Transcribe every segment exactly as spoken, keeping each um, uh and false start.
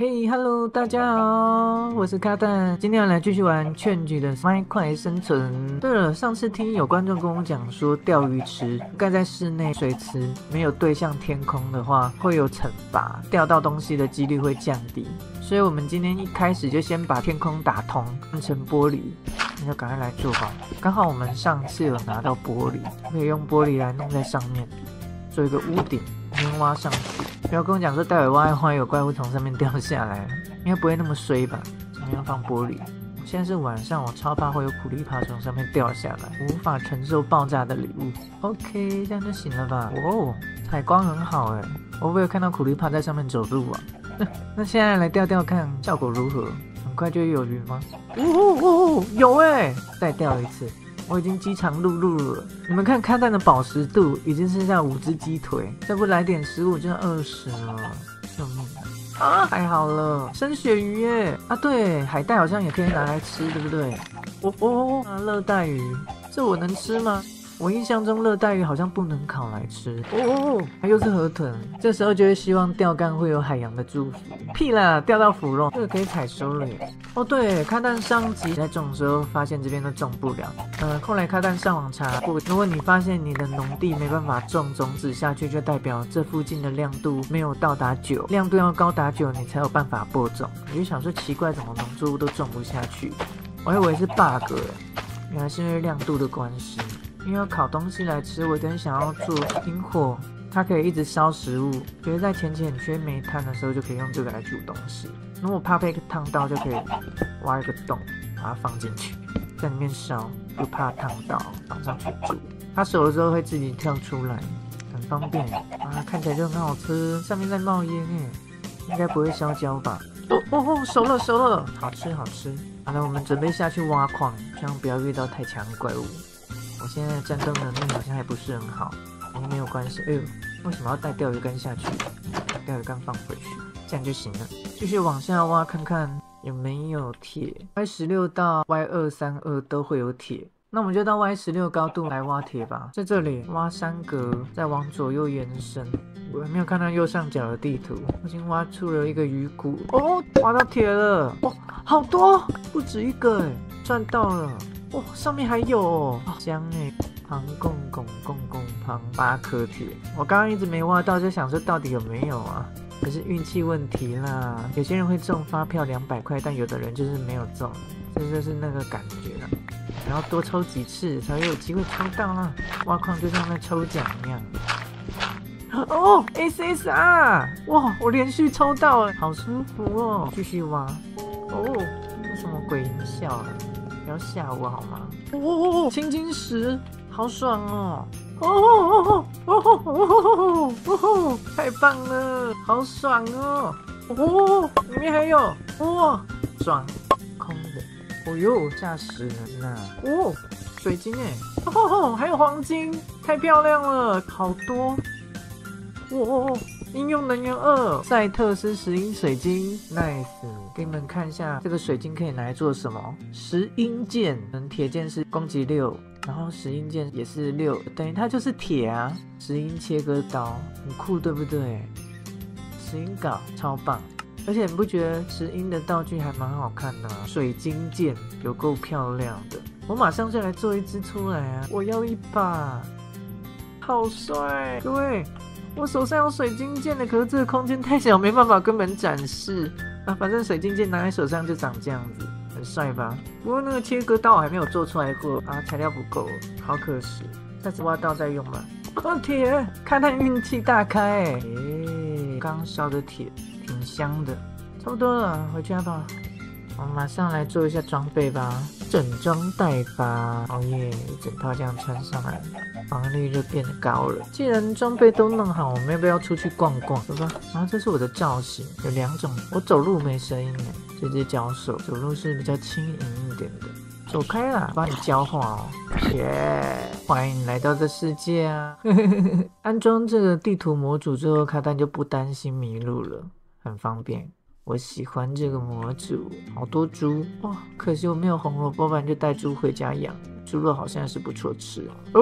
嘿，Hello，大家好，我是卡蛋，今天要来继续玩劝举的麦块生存。对了，上次听有观众跟我讲说，钓鱼池盖在室内水池没有对向天空的话，会有惩罚，钓到东西的几率会降低。所以我们今天一开始就先把天空打通，换成玻璃，那就赶快来做吧。刚好我们上次有拿到玻璃，可以用玻璃来弄在上面，做一个屋顶，先挖上去。不要跟我讲说待会挖一挖有怪物从上面掉下来，应该不会那么衰吧？上面要放玻璃。现在是晚上，我超怕会有苦力怕从上面掉下来，无法承受爆炸的礼物。OK， 这样就行了吧？哦，采光很好哎，我会不会看到苦力怕在上面走路啊？那现在来钓钓看效果如何？很快就有鱼吗？哦哦哦，有哎！再钓一次。我已经饥肠辘辘了，你们看看蛋的饱食度已经剩下五只鸡腿，再不来点食物就二十了，救命啊！太好了，生鳕鱼耶！啊对，海带好像也可以拿来吃，对不对？哦哦，啊热带鱼，这我能吃吗？我印象中热带鱼好像不能烤来吃哦，又是河豚，这时候就会希望钓竿会有海洋的祝福。屁啦，钓到腐肉，这个可以采收了耶。哦对，咖蛋上集在种的时候发现这边都种不了，呃，后来咖蛋上网查过，如果你发现你的农地没办法种种子下去，就代表这附近的亮度没有到达九，亮度要高达九，你才有办法播种。我就想说奇怪，怎么农作物都种不下去？我还以为是 bug 耶，原来是因为亮度的关系。因为要烤东西来吃，我有点想要做引火，它可以一直烧食物，觉得在浅浅缺煤炭的时候就可以用这个来煮东西。如果怕被烫到，就可以挖一个洞，把它放进去，在里面烧，不怕烫到，放上去煮。它熟了之后会自己跳出来，很方便啊，看起来就很好吃。上面在冒烟耶，应该不会烧焦吧？哦哦哦，熟了熟了，好吃好吃。好了，我们准备下去挖矿，希望不要遇到太强的怪物。我现在战斗能力好像还不是很好，不过没有关系。哎呦，为什么要带钓鱼竿下去？把钓鱼竿放回去，这样就行了。继续往下挖，看看有没有铁。Y 十六到 Y 二三二都会有铁，那我们就到 Y 十六高度来挖铁吧。在这里挖三格，再往左右延伸。我没有看到右上角的地图，我已经挖出了一个鱼骨。哦，挖到铁了！哇，好多，不止一个哎，赚到了。哇，上面还有哦，香哎，旁共共共共旁八颗铁，我刚刚一直没挖到，就想说到底有没有啊？可是运气问题啦，有些人会中发票两百块，但有的人就是没有中，这就是那个感觉了。然后多抽几次才会有机会抽到啊！挖矿就像在抽奖一样。哦 ，S S R， 哇，我连续抽到了，好舒服哦！继续挖。哦，这什么鬼音效啊？不要吓我好吗？哦，青金石，好爽哦！哦哦哦哦哦哦，太棒了，好爽哦！哦，里面还有哇，爽，空的。哦呦，吓死人呐！哦，水晶哎，哦，还有黄金，太漂亮了，好多。哦，应用能源二，赛特斯石英水晶 ，nice。给你们看一下这个水晶可以拿来做什么？石英剑，嗯，铁剑是攻击六，然后石英剑也是六，等于它就是铁啊。石英切割刀，很酷，对不对？石英镐超棒，而且你不觉得石英的道具还蛮好看的吗？水晶剑有够漂亮的，我马上就来做一支出来啊！我要一把，好帅，各位。我手上有水晶剑的，可是这个空间太小，没办法根本展示啊。反正水晶剑拿在手上就长这样子，很帅吧？不过那个切割刀我还没有做出来过啊，材料不够，好可惜。下次挖到再用吧。哦，铁，看他运气大开哎！诶，刚烧的铁挺香的，差不多了，回家吧。我们马上来做一下装备吧，整装待发。哦耶，一整套这样穿上来，防御力就变高了。既然装备都弄好，我们要不要出去逛逛？走吧。然后这是我的造型，有两种。我走路没声音哎，直接交手，走路是比较轻盈一点的。走开啦，帮你教化哦。耶，欢迎来到这世界啊！安装这个地图模组之后，卡丹就不担心迷路了，很方便。我喜欢这个模组，好多猪哇、哦！可惜我没有红萝卜，不然就带猪回家养。猪肉好像是不错吃哦。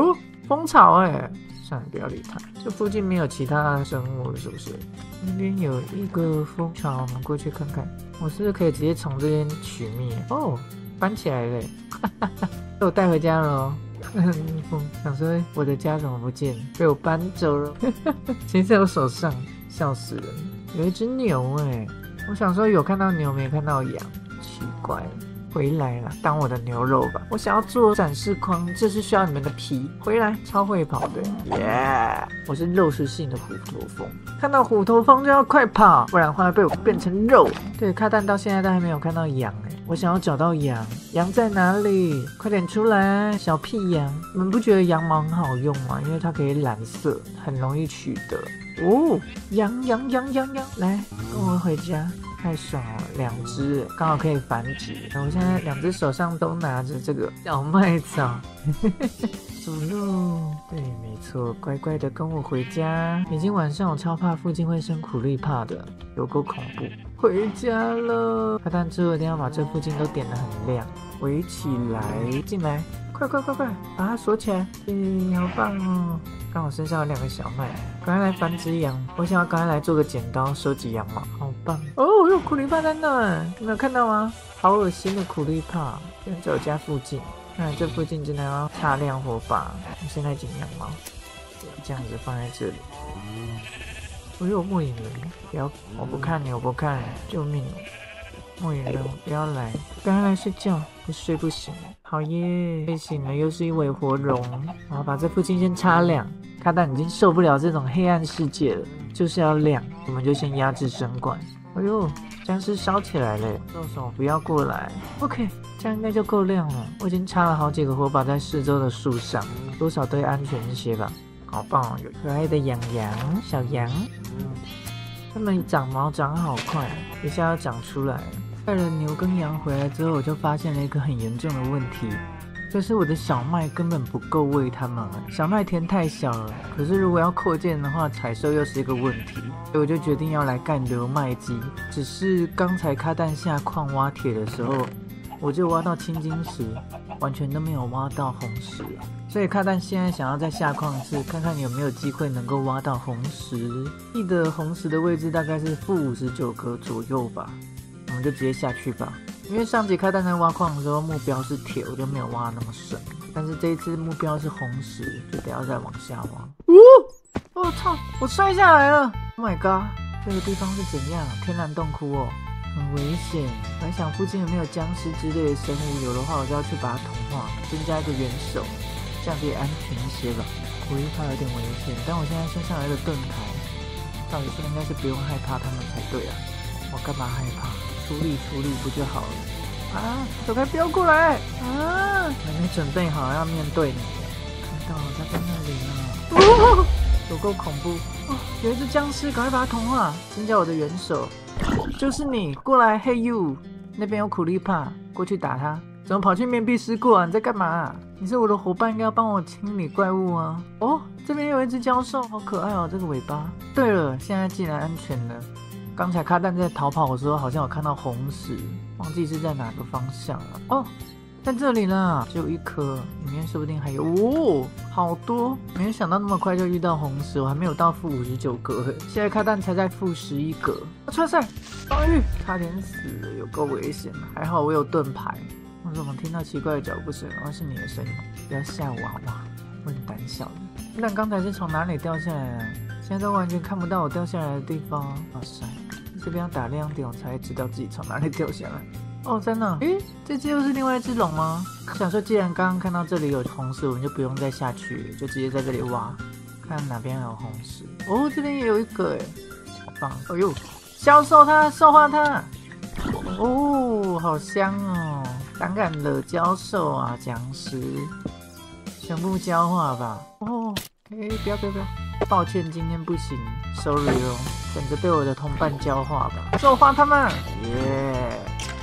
蜂巢哎、欸，算了，不要理它。这附近没有其他生物是不是？那边有一个蜂巢，我们过去看看。我是不是可以直接从这边取灭？哦，搬起来了，哈哈哈，被我带回家了哦。蜜蜂想说我的家怎么不见，被我搬走了，其实在我手上，笑死人。有一只牛哎、欸，我想说有看到牛没看到羊，奇怪了。回来了，当我的牛肉吧。我想要做展示框，这是需要你们的皮。回来，超会跑的，耶、yeah! 我是肉食性的虎头蜂，看到虎头蜂就要快跑，不然的话被我变成肉。对，卡蛋到现在都还没有看到羊哎，我想要找到羊，羊在哪里？快点出来，小屁羊！你们不觉得羊毛很好用吗？因为它可以染色，很容易取得。哦，羊羊羊羊羊，来跟我回家。太爽了，两只刚好可以繁殖。我现在两只手上都拿着这个小麦草，走路。对，没错，乖乖的跟我回家。已经晚上，我超怕附近会生苦力怕的，有够恐怖。回家了，卡蛋之后一定要把这附近都点得很亮，围起来，进来，快快快快，把它锁起来。咦，好棒哦！刚好身上有两个小麦，赶快来繁殖羊。我想要赶快来做个剪刀收集羊毛，好棒哦！有苦力怕在那，有没有看到吗？好恶心的苦力怕，就在我家附近。看来这附近真的要擦亮火把。我现在剪羊毛，这样子放在这里。我有木影人，不要！我不看你，我不看，救命！木影人，不要来，赶快来睡觉，不睡不行。好耶，睡醒了，又是一尾活龙。我要把这附近先擦亮。卡蛋已经受不了这种黑暗世界了，就是要亮。我们就先压制神管。哎呦，僵尸烧起来了！动手不要过来。OK， 这样应该就够亮了。我已经插了好几个火把在四周的树上，多少对安全一些吧。好棒哦，有可爱的羊羊，小羊。它们长毛长好快，一下要长出来了。带了牛跟羊回来之后，我就发现了一个很严重的问题，就是我的小麦根本不够喂它们，小麦田太小了。可是如果要扩建的话，采收又是一个问题，所以我就决定要来干留麦机。只是刚才卡蛋下矿挖铁的时候，我就挖到青金石，完全都没有挖到红石。所以卡蛋现在想要再下矿一次，看看有没有机会能够挖到红石。记得红石的位置大概是负五十九格左右吧。我们就直接下去吧，因为上集开蛋在挖矿的时候目标是铁，我就没有挖那么深。但是这一次目标是红石，就得要再往下挖。哦，我操！我摔下来了 ！Oh my god！ 这个地方是怎样？天然洞窟哦，很危险。我还想附近有没有僵尸之类的生物，有的话我就要去把它同化，增加一个元首，这样可以安全一些吧。苦力怕有点危险，但我现在身上有一个盾牌，照理说应该是不用害怕他们才对啊。我干嘛害怕？处理处理不就好了？啊！走开，不要过来！啊！还没准备好要面对你。看到了，他在那里呢。哦，有够恐怖！哦，有一只僵尸，赶快把它同化，增加我的元首。就是你，过来 ，Hey you！ 那边有苦力怕，过去打他。怎么跑去面壁思过啊？你在干嘛？你是我的伙伴，应该要帮我清理怪物啊！哦，这边有一只教授，好可爱哦，这个尾巴。对了，现在既然安全了。刚才卡蛋在逃跑的时候，好像有看到红石，忘记是在哪个方向了。哦，在这里啦，只有一颗，里面说不定还有哦，好多！没有想到那么快就遇到红石，我还没有到负五十九格，现在卡蛋才在负十一格。穿赛，防御，差点死了，有够危险！还好我有盾牌。我怎么听到奇怪的脚步声？哦，是你的声音，不要吓我好不好？我很胆小的。那刚才是从哪里掉下来啊？现在都完全看不到我掉下来的地方。哇塞！这边要打亮点，我才知道自己从哪里掉下来。哦，在那。诶，这只又是另外一只龙吗？想说，既然刚刚看到这里有红石，我们就不用再下去，就直接在这里挖，看哪边还有红石。哦，这边也有一个，诶，好棒！哎呦，销售它，售化它。哦，好香哦！胆敢惹教授啊，僵尸，全部教化吧。哦，诶，不要不要不要。抱歉，今天不行 ，sorry 哦，等着被我的同伴教化吧，授化他们，耶、yeah ，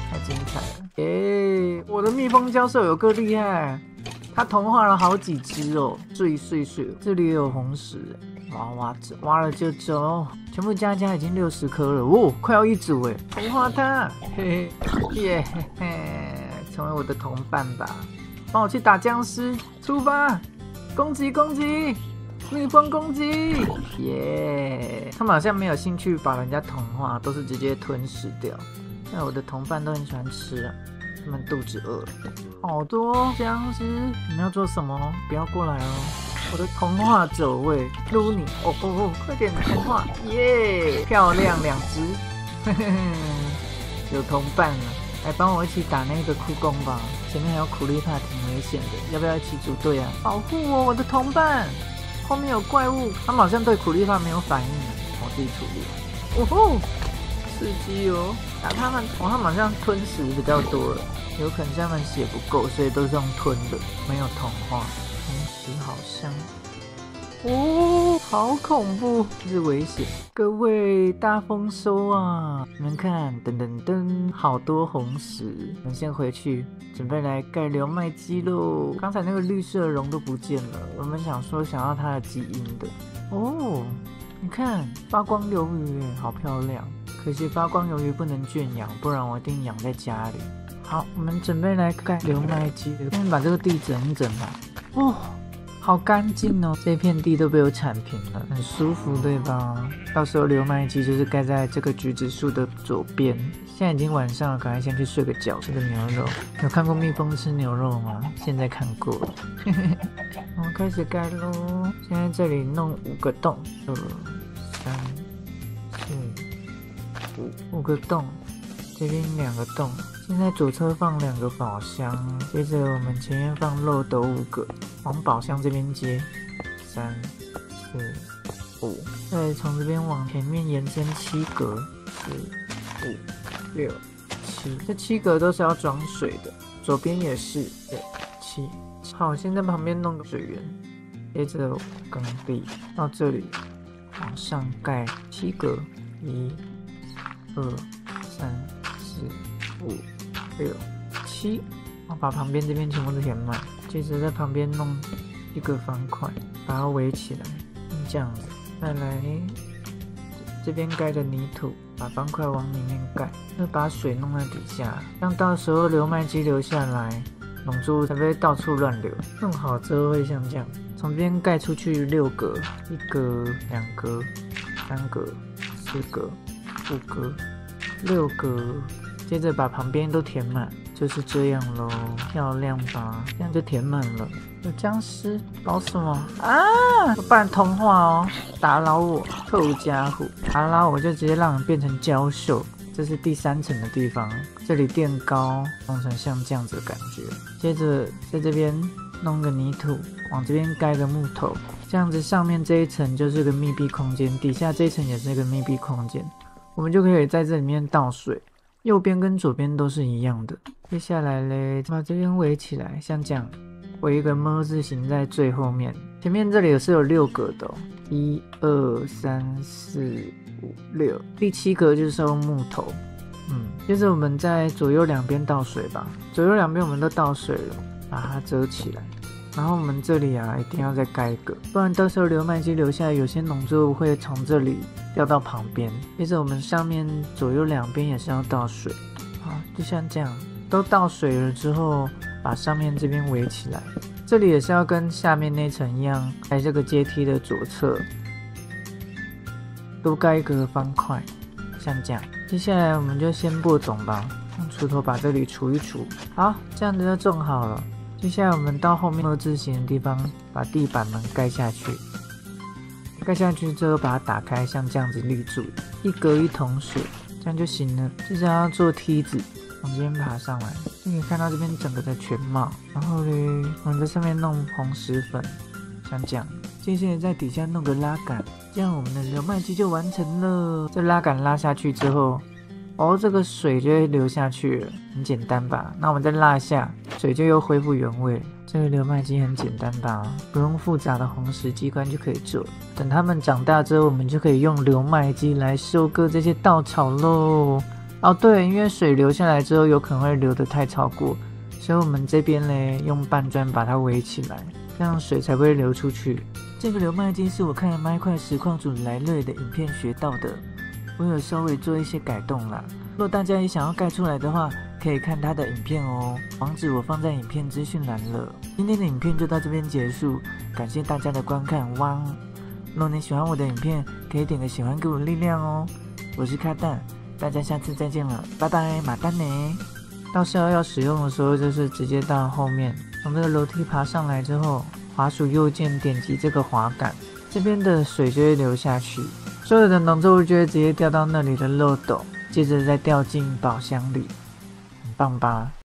太精彩了，耶、yeah ，我的蜜蜂教授有个厉害，他同化了好几只哦，碎碎碎，这里也有红石，挖挖着，挖了就走，全部加加已经六十颗了，哦，快要一组哎，同化它，嘿嘿，耶嘿嘿，成为我的同伴吧，帮我去打僵尸，出发。 攻击攻击，蜜蜂攻击，耶！他们好像没有兴趣把人家同化，都是直接吞噬掉。那我的同伴都很喜欢吃啊，他们肚子饿了。好多僵尸，你们要做什么？不要过来哦！我的同化走位，撸你！哦哦哦，快点同化！耶，漂亮两只，嘿嘿嘿，有同伴了，来帮我一起打那个酷攻吧。前面还有苦力怕，挺危险的，要不要一起组队啊？保护我，我的同伴！后面有怪物，他们好像对苦力怕没有反应，我自己处理。哦吼，刺激哦！打他们，哦，他们好像吞食比较多了，有可能是他们血不够，所以都是用吞的，没有同化。同时好香哦，好恐怖，这是危险。各位大丰收啊！你们看，噔噔噔，好多红石。我们先回去，准备来盖流麦基喽。刚才那个绿色的绒都不见了，我们想说想要它的基因的哦。你看发光鱿鱼，好漂亮。可惜发光鱿鱼不能圈养，不然我一定养在家里。好，我们准备来盖流麦基了。先把这个地整一整吧。哦，好干净哦，这片地都被我铲平了，很舒服，对吧？到时候流麦基就是盖在这个橘子树的左边。现在已经晚上了，赶快先去睡个觉，吃个牛肉。有看过蜜蜂吃牛肉吗？现在看过了。我们开始盖喽。现在这里弄五个洞，二、三、四、五，五个洞。这边两个洞。现在左侧放两个宝箱，接着我们前面放漏斗五个，往宝箱这边接，三、四、五，再从这边往前面延伸七格，四、五、六、七，这七格都是要装水的，左边也是，对，七。好，先在旁边弄个水源，接着耕地到这里，往上盖七格，一、二、三、四、五。六七，我把旁边这边全部都填满，接着在旁边弄一个方块，把它围起来，这样子。再来这边盖个泥土，把方块往里面盖，再把水弄在底下，让到时候流麦基流下来，龙珠才不会到处乱流。弄好之后会像这样，从这边盖出去六格，一格、两格、三格、四格、五格、六格。接着把旁边都填满，就是这样咯，漂亮吧？这样就填满了。有僵尸，搞什么啊？不然通话哦，打扰我，臭家伙！打扰我就直接让你变成娇秀。这是第三层的地方，这里垫高，弄成像这样子的感觉。接着在这边弄个泥土，往这边盖个木头，这样子上面这一层就是个密闭空间，底下这一层也是一个密闭空间，我们就可以在这里面倒水。右边跟左边都是一样的。接下来嘞，把这边围起来，像这样，围一个么字形在最后面。前面这里也是有六格的哦，一二三四五六，第七格就是用木头。嗯，接着我们在左右两边倒水吧，左右两边我们都倒水了，把它遮起来。然后我们这里啊，一定要再盖一个，不然到时候流麦基流下来，有些农作物会从这里掉到旁边。接着我们上面左右两边也是要倒水，好，就像这样，都倒水了之后，把上面这边围起来。这里也是要跟下面那层一样，在这个阶梯的左侧多盖一个方块，像这样。接下来我们就先播种吧，用锄头把这里除一除，好，这样子就种好了。接下来我们到后面么字形的地方，把地板们盖下去。盖下去之后，把它打开，像这样子立住，一格一桶水，这样就行了。接着要做梯子，从这边爬上来，就可以看到这边整个的全貌。然后呢，我们在上面弄红石粉，像这样。接下来在底下弄个拉杆，这样我们的流麦基就完成了。这拉杆拉下去之后，哦，这个水就会流下去了，很简单吧？那我们再拉一下，水就又恢复原位。这个流麦基很简单吧？不用复杂的红石机关就可以做。等它们长大之后，我们就可以用流麦基来收割这些稻草喽。哦，对，因为水流下来之后，有可能会流得太超过，所以我们这边呢，用半砖把它围起来，这样水才不会流出去。这个流麦基是我看了麦块实况组来瑞的影片学到的。我有稍微做一些改动啦， 若大家也想要盖出来的话，可以看他的影片哦，网址我放在影片资讯栏了。今天的影片就到这边结束，感谢大家的观看，汪！若你喜欢我的影片，可以点个喜欢给我力量哦。我是卡蛋，大家下次再见了，拜拜，马丹呢？到时候要使用的时候，就是直接到后面，从这个楼梯爬上来之后，滑鼠右键点击这个滑杆，这边的水就会流下去，所有的农作物就会直接掉到那里的漏斗，接着再掉进宝箱里，很棒吧？